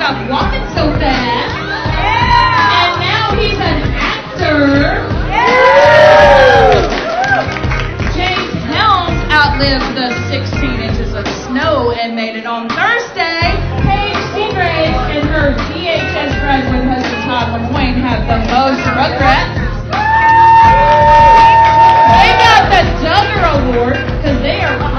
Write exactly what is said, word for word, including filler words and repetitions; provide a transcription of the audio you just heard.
stop walking so fast. Yeah. And now he's an actor. Yeah. James Helms outlived the sixteen inches of snow and made it on Thursday. Paige Seagraves and her D H S graduate husband Todd LeMoyne have the most rugrats. They got the Duggar Award because they are